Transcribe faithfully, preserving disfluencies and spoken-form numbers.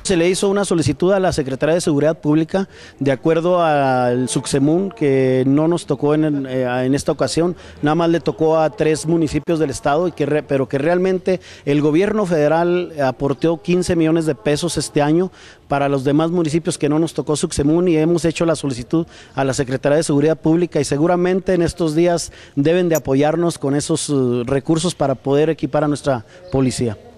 Se le hizo una solicitud a la Secretaría de Seguridad Pública de acuerdo al Sucsemun, que no nos tocó en, en esta ocasión, nada más le tocó a tres municipios del estado, y que re, pero que realmente el gobierno federal aportó quince millones de pesos este año para los demás municipios que no nos tocó Sucsemun, y hemos hecho la solicitud a la Secretaría de Seguridad Pública y seguramente en estos días deben de apoyarnos con esos uh, recursos para poder equipar a nuestra policía.